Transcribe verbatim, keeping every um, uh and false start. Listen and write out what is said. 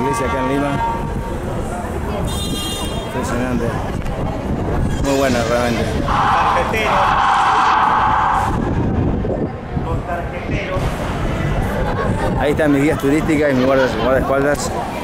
iglesia acá en Lima. Impresionante. Muy buena realmente. Tarjeteros. Los tarjeteros. Ahí están mis guías turísticas y mis guardas- guardaespaldas.